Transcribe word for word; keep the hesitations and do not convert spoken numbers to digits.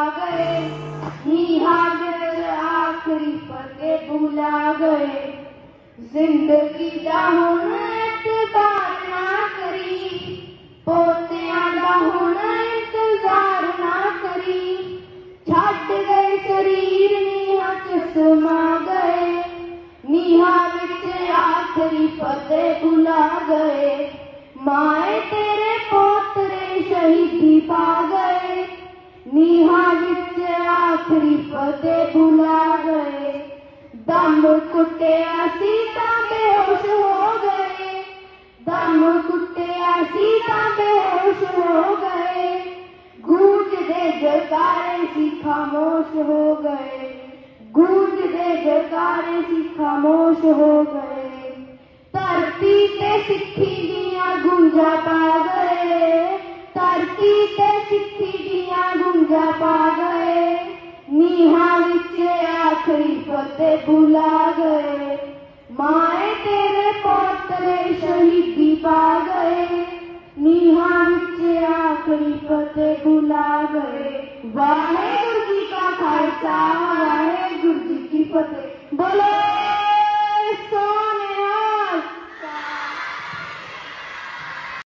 गए, निहार आखिरी फतेह बुला गए। जिंदगी दा हुण एतबार ना करी, पोतियां दा हुण इंतजार ना करी। छड्ड गए शरीर नीहां च समा गए, नीहां विच आखिरी फतेह बुला गए। माए तेरे पोतरे शहीदी पा गए, नीहां विच आखिरी फतेह बुला गए। दम कुटिया सी तां बेहोश हो गए, दम कुटिया सी तां बेहोश हो गए। गूंजदे जयकारे सी खामोश हो गए, गूंजदे जयकारे सी खामोश हो गए। धरती ते सिक्खी दियां गूंजा पा गए, धरती ते सिक्खी दियां गूंजा पा गए। नीहां विच आखिरी फतेह बुला गए, माए तेरे पोतरे शहीदी पा गए। नीहां विच आखिरी फतेह बुला गए। वाहेगुरु जी का खालसा, वाहेगुरु जी की फतेह। बोलो।